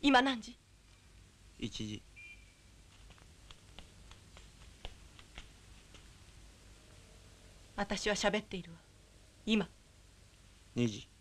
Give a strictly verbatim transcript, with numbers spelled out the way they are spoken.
今何時？ いちじ。 私は喋っているわ。今。 にじ。